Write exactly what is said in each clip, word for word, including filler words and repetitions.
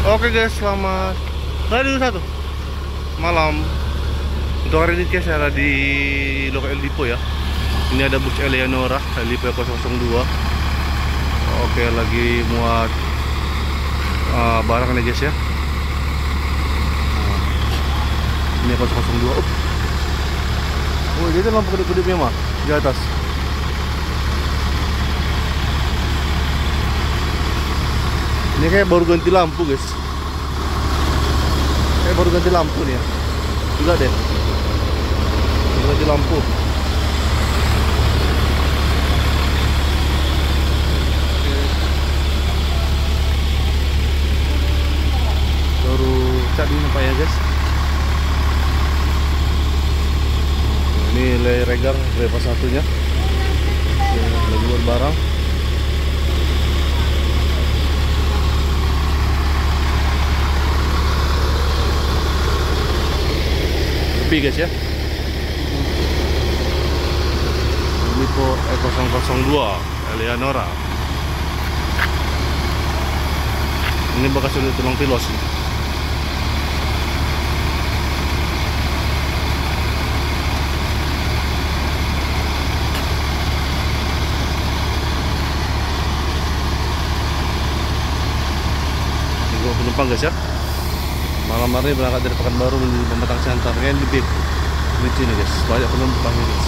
Oke guys, selamat hari satu malam. Untuk hari ini guys, saya ada di lokal El Dipo ya. Ini ada bus Eleonora El Dipo nol nol dua. Oke, lagi muat uh, barang nih guys ya. Nah, ini nol nol dua. Up. Oh, jadi lampu kedip-kedipnya mah di atas. Ini kayak baru ganti lampu guys. Kayak baru ganti lampu nih ya. Juga deh. Baru ganti lampu. Baru cat ini apa ya guys. Ini lay regar berapa satunya. Lagi buat barang. Guys ya, Dipo nol nol dua Eleonora. Ini bekas udah tulang pilos nih. Ini gua penumpang guys ya. Malam hari berangkat dari Pekanbaru menuju Pematang Siantar. Kayak di big lucu nih guys, banyak penumpangnya guys.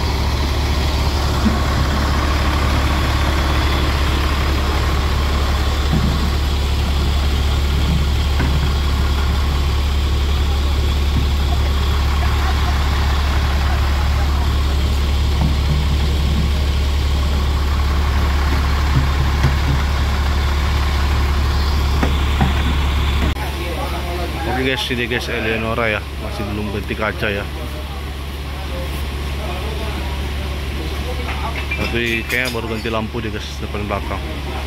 Oke guys, ini guys Eleonora ya, masih belum ganti kaca ya. Tapi kayaknya baru ganti lampu deh guys, depan belakang.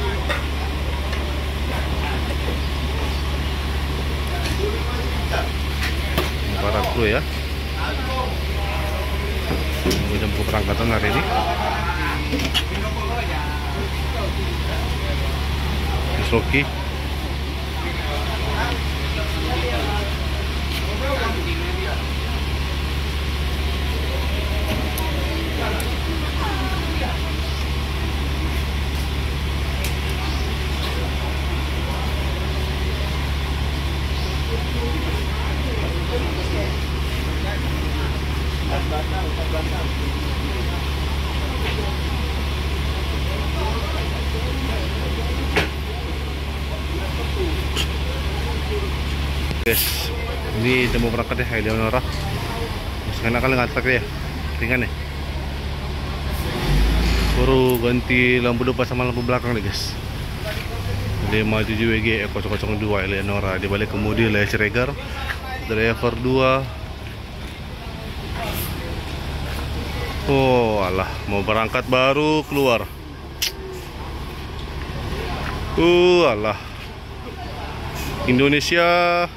Ini para kru ya. Ini jam keberangkatan hari ini. Soki. Guys, ini udah mau berangkat ya Eleonora. Sekarang kalian ngatak ya, ringan ya. Baru ganti lampu depan sama lampu belakang nih guys. lima tujuh W G nol nol dua Eleonora. Di balik kemudi layar regar, driver dua. Oh alah, mau berangkat baru keluar. Uh alah, Indonesia.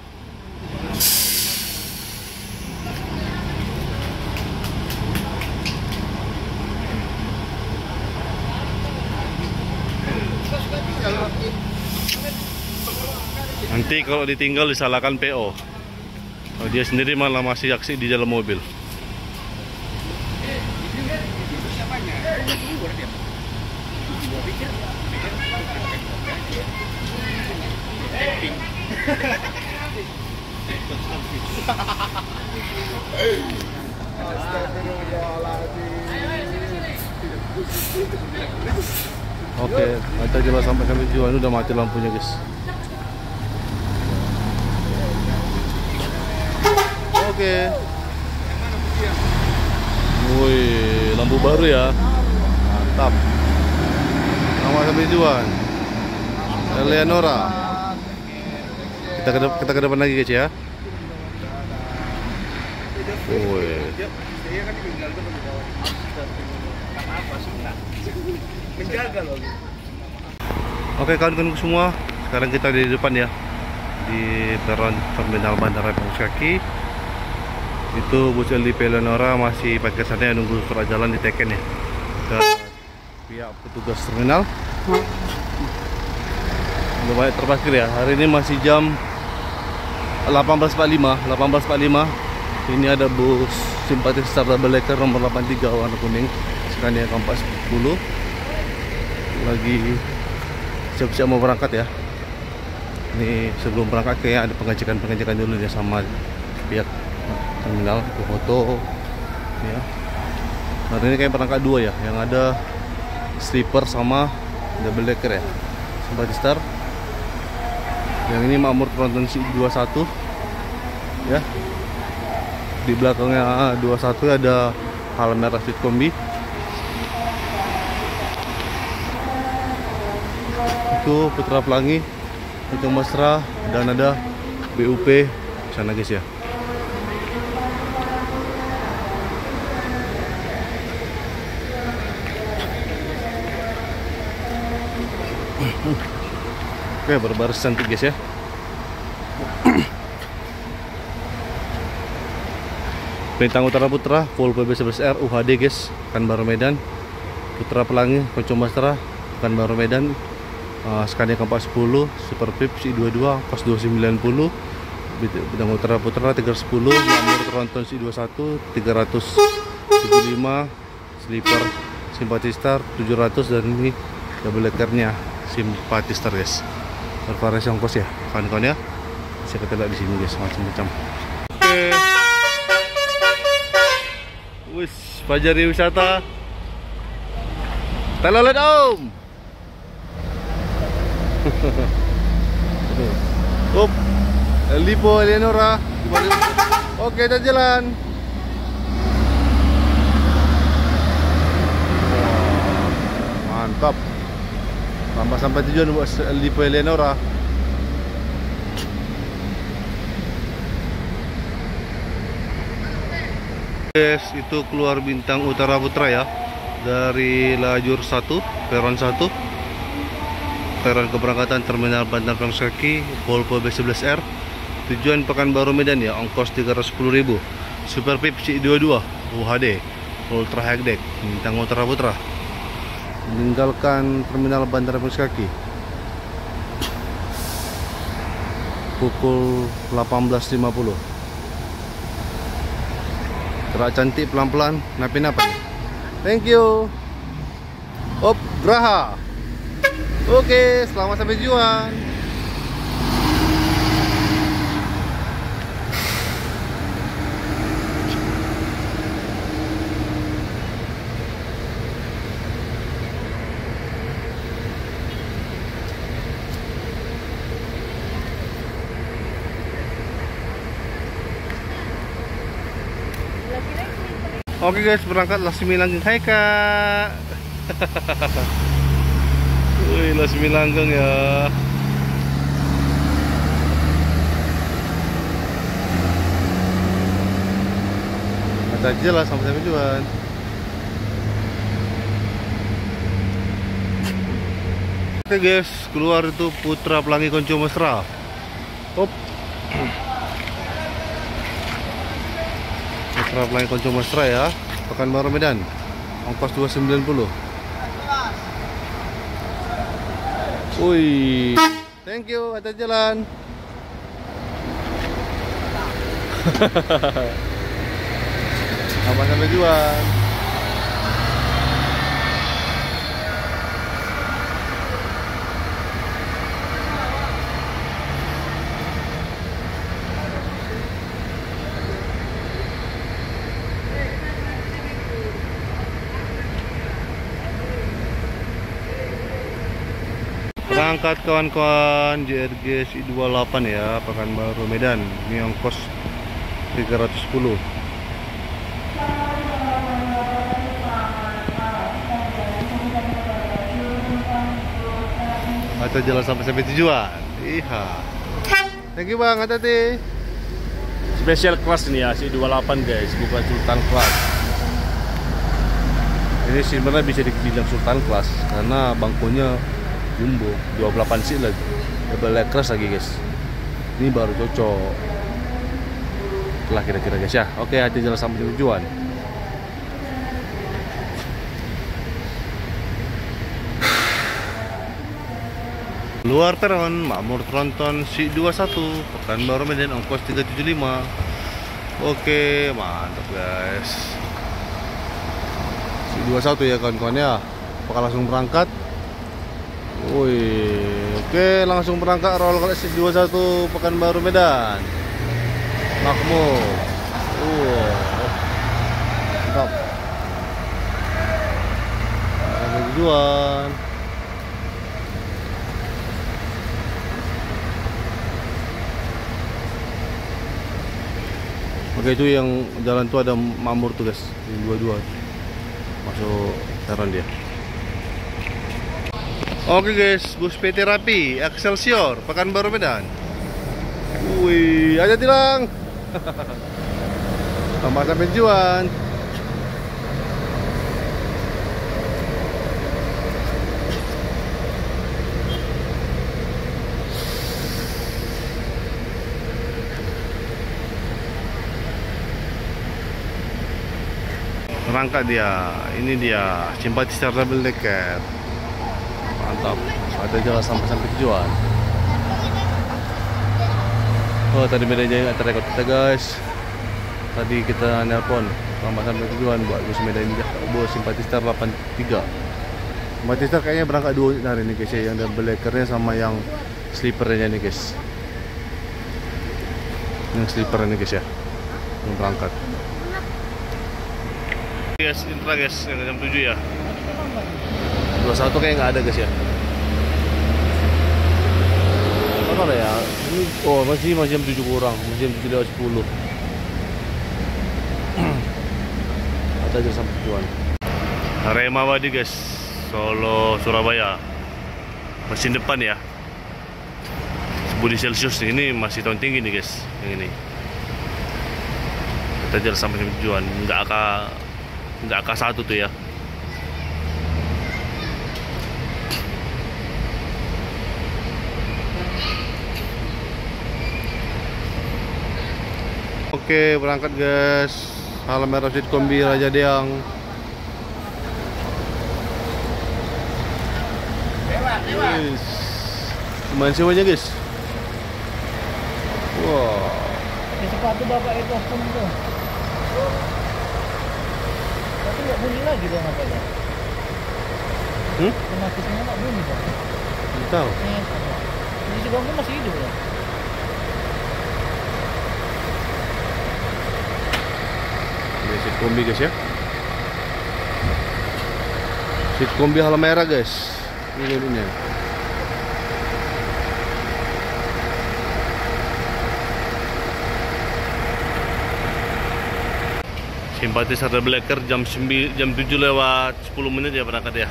Nanti kalau ditinggal disalahkan P O. Oh, dia sendiri malah masih aksi di dalam mobil. Oke, kita jelas sampai sampai tujuan. Udah mati lampunya guys. Oke. Wih, lampu baru ya. Mantap. Sama sampai tujuan. Eleonora. Kita ke depan, kita ke depan lagi guys ya. Wih. Oke kawan-kawan semua, sekarang kita di depan ya, di peron terminal Bandara Kaki. Itu bus El Dipo Eleonora masih pakai kesannya nunggu surat jalan diteken ya ke pihak petugas terminal. lumayan terparkir ya. Hari ini masih jam delapan belas empat puluh lima. Ini ada bus Simpati Star Double Decker nomor delapan puluh tiga warna kuning, Scania Compass sepuluh. Lagi siap-siap mau berangkat ya. Ini sebelum berangkat kayak ada pengecekan-pengecekan dulu ya sama pihak terminal, ke foto ya. Hari ini kayak berangkat dua ya, yang ada sleeper sama double decker ya, Simpati Star. Yang ini Makmur tronton C dua puluh satu ya. Di belakangnya dua puluh satu ada hal merah Fit Kombi. Itu Putra Pelangi, itu Mesra, dan ada B U P sana guys ya. Oke, berbaris cantik guys ya. Bintang Utara Putra full P B sebelas R U H D guys, Pekanbaru Medan. Putra Pelangi Konco Mastra Pekanbaru Medan. uh, Scania Compass sepuluh, Super Pip C dua puluh dua, Kos dua sembilan nol. Bintang Utara Putra tiga sepuluh, Makmur tronton C dua puluh satu tiga tujuh puluh lima, Sleeper Simpati Star tujuh ratus, dan ini double deckernya Simpati Star guys. Bervariasi ongkos ya kawan-kawan ya. Saya kita lihat di sini guys, macam-macam. Oke. Wis, Fajari wisata. Telolet om. Up. Lipo Eleonora. Oke, kita jalan. Mantap. Sampai sampai tujuan buat Lipo Eleonora. Guys, itu keluar Bintang Utara Putra ya, dari lajur satu, peron satu, peron keberangkatan Terminal Bandar Pejagan Kaki, Pol P B sebelas R, tujuan Pekanbaru Medan ya, ongkos tiga ratus sepuluh ribu. Super Pip C dua puluh dua U H D Ultra High Deck Bintang Utara Putra, meninggalkan Terminal Bandar Pejagan Kaki pukul delapan belas lima puluh. Gerak cantik pelan-pelan, napi-napi. Thank you. Op, Graha. Oke, selamat sampai tujuan. Oke guys, berangkat Lasmi Langgeng. Hai kak. Wih, Lasmi Langgeng ya. Mata aja lah sampai tujuan. Oke guys, keluar itu Putra Pelangi Konco Mesra. Hop. Putra Pelangi Konco Mesra ya, Pekanbaru Medan, ongkos dua sembilan nol. Wih, thank you, atas jalan. Apa sampai tujuan. Berangkat kawan-kawan J R G C dua puluh delapan ya, Pekanbaru Medan. Ini ongkos tiga ratus sepuluh. Atau jalan sampai sampai tujuan. Iya. Thank you bang, hati-hati. Special class ini ya, C dua puluh delapan guys, bukan Sultan class. Ini sebenarnya bisa dibilang Sultan class karena bangkunya jumbo, dua puluh delapan seat lagi, double decker lagi guys. Ini baru cocok lah kira-kira guys ya. Oke, hati jalan sampai tujuan. Luar peron, Makmur Tronton C dua puluh satu, Pekanbaru Medan, ongkos tiga tujuh lima. Oke, mantap guys. C dua puluh satu ya kawan-kawan ya. Apakah langsung berangkat? Wih, oke langsung berangkat roll kalau C dua puluh satu Pekanbaru Medan. Makmur. Uh, mantap. Ada tujuan. Oke, itu yang jalan tuh ada Makmur tuh guys, yang dua-dua masuk sekarang dia. Oke guys, bus P T Rapi Excelsior Pekanbaru Medan. Wih, aja tilang. Tambah sampai tujuan. Berangkat dia, ini dia simpati secara double decker. Mantap, ada jalan sampai sampai tujuan. Oh, tadi Medan Jaya nggak terekod kita guys. Tadi kita nelpon sampai sampai tujuan buat bus Medan Jaya, bus simpati star delapan tiga. Simpati star kayaknya berangkat dua hari ini guys ya, yang double deckernya sama yang sleepernya nih guys. Yang sleeper ini guys ya, yang berangkat. Guys, intra guys, yang jam tujuh ya. dua puluh satu kayak nggak ada guys ya. Apa ada ya? Ini oh masih masih jam tujuh kurang, masih jam tujuh lewat sepuluh. Ada aja sampai tujuan. Remawadi guys, Solo Surabaya. Mesin depan ya. Budi Celsius ini masih tahun tinggi nih guys, yang ini. Kita jalan sampai tujuan, nggak akan nggak K satu tuh ya. Oke, berangkat guys. Salam merah Sweet Kombi Raja Deang. Guys, lumayan sewanya guys. Wow. Di sepatu bapak itu pun tuh. Tapi nggak bunyi lagi dong apa ya? Hmm? Otomatisnya nggak bunyi dong. Tidak tahu. Eh, ini si bangku masih hidup ya? Ini Sweet Kombi guys ya. Sweet Kombi hal merah guys. Ini unitnya. Simpatis ada Blacker jam sembilan, jam tujuh lewat sepuluh menit ya berangkat ya.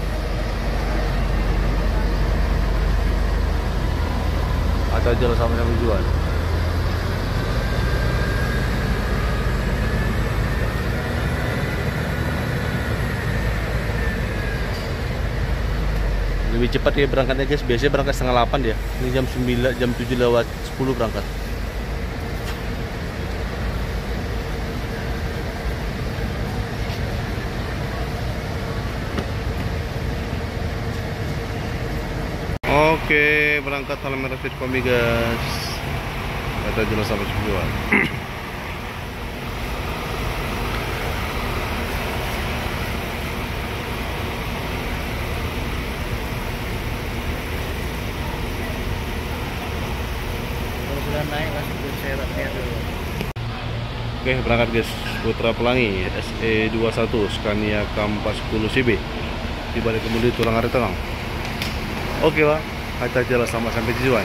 Ada jalan sama sama tujuan. Lebih cepat ya berangkatnya guys. Biasanya berangkat setengah delapan dia. Ini jam sembilan, jam tujuh lewat sepuluh berangkat. Oke, berangkat Salam Merah Sweet Kombi guys. Kita jalan sampai tujuan. Kalau sudah naik langsung ke seratnya dulu. Oke, berangkat guys. Putra Pelangi S E dua puluh satu Scania K empat sepuluh C B. Di balik kemudi tulang hari tenang. Oke lah, kita jalan sama sampai tujuan.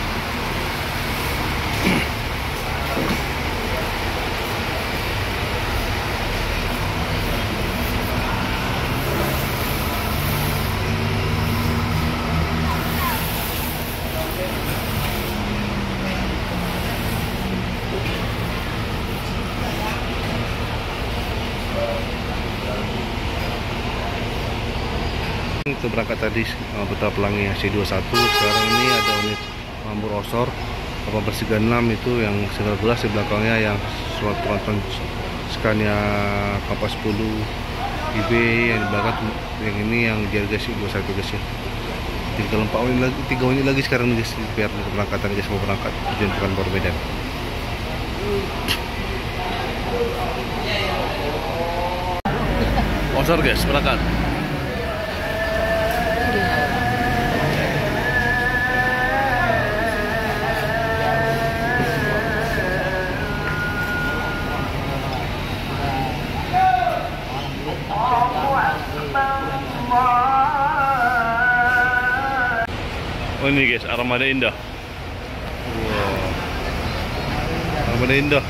Itu berangkat tadi Putra Pelangi C dua puluh satu. Sekarang ini ada unit Makmur Osor delapan belas tiga enam itu yang single gelas, di belakangnya yang suatu tronton Scania K empat sepuluh I B, yang di belakang yang ini yang J R G C dua puluh satu guys ya. Tinggal empat menit lagi, tiga menit lagi sekarang nih guys, biar keberangkatan guys, mau berangkat tujuan Pekanbaru Medan. Sponsor guys, berangkat. Oh ini guys, Armada Indah. Wow. Armada Indah.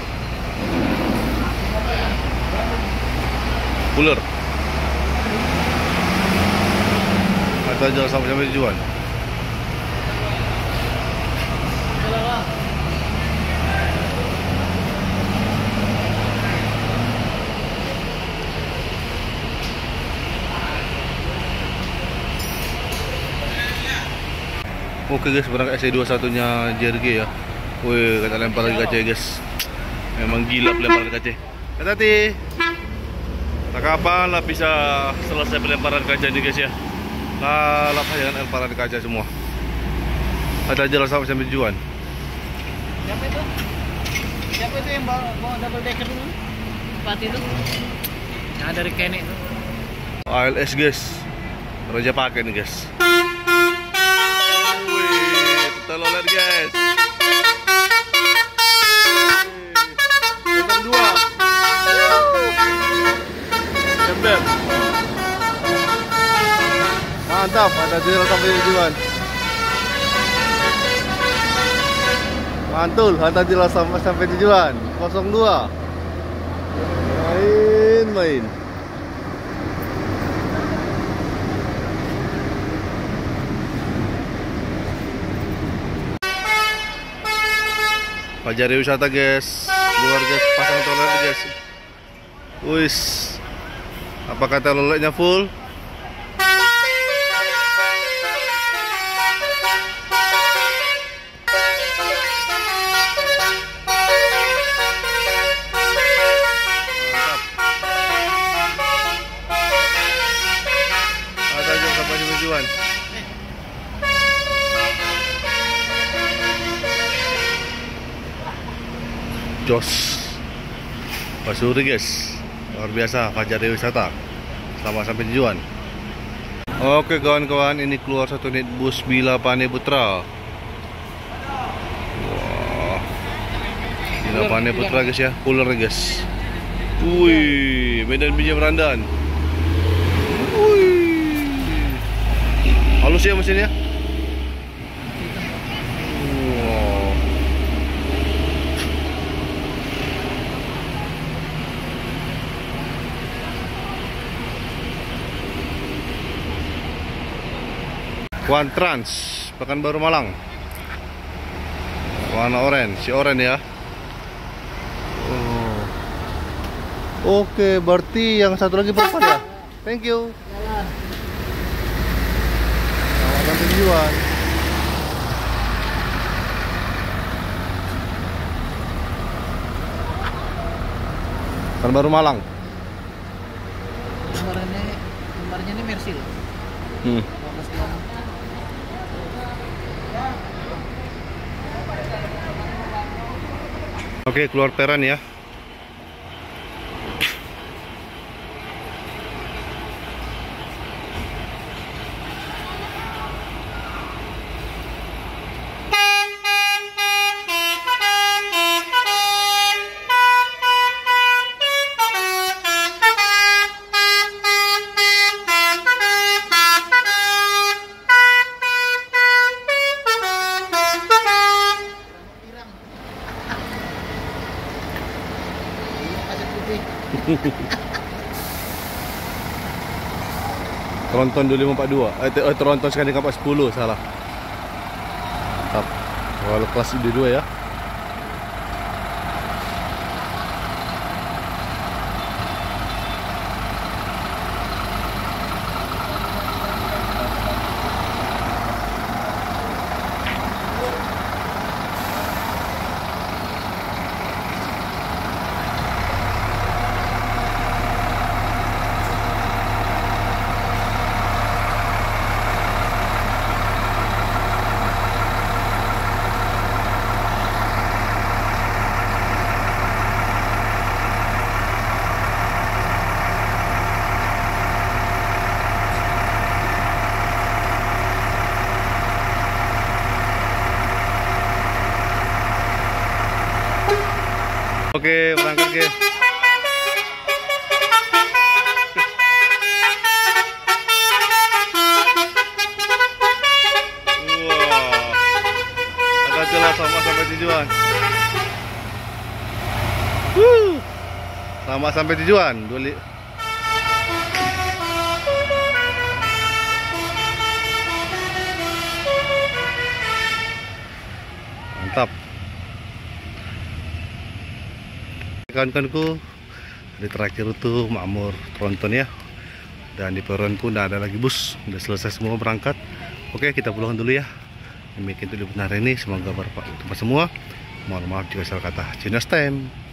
Cooler. Atau jalan sampai-sampai tujuan. Oke guys, berangkat S E dua puluh satu-nya J R G ya. Wih, kata lempar lagi kaca guys. Memang gila pelemparan kaca. Hati-hati. Tak kapan lah bisa selesai pelemparan kaca nih guys ya. Lalap aja kan lemparan kaca semua. Ada jalan sampai sampai tujuan. Siapa itu? Siapa itu yang bawa, bawa double decker itu? Pati itu? Yang dari Kenny itu. A L S guys. Raja pakai nih guys. Telolet guys. Potong dua. Jember. Mantap, ada jalan sampai tujuan. Mantul, hantar jalan sampai sampai tujuan. nol dua. Main, main. Pajari wisata guys, luar guys, pasang toilet guys. Wis, apakah toiletnya full? Mantap. Ada jam sampai tujuan. Jos Pasuri guys, luar biasa Fajar Wisata. Selamat sampai tujuan. Oke kawan-kawan, ini keluar satu unit bus Bila Pane Putra. Wah, Bila Pane Putra guys ya, cooler guys. Wih, Medan Binjai Merandan. Wih, halus ya mesinnya. One Trans Pekanbaru Malang, warna oranye, si oranye ya. Oh. Oke, berarti yang satu lagi berapa ya? Thank you. Selamat tujuan. Pekanbaru Malang. Nomornya, nomornya ini Mercy loh. Hmm. Oke, keluar peran ya. Tronton dua lima empat dua. Eh, eh Tronton sekali kapal sepuluh, salah. Tap. Kalau kelas I D dua ya. Oke, berangkat ke. Wah, agak jelas sama sampai tujuan. Wuh, sama sampai tujuan. Dua li Mantap. Kawan-kawanku, di terakhir itu makmur tronton ya. Dan di peronku udah ada lagi bus, udah selesai semua berangkat. Oke, kita pulang dulu ya. Demikian itu benar ini, semoga bermanfaat untuk semua. Mohon maaf jika salah kata. See you next time.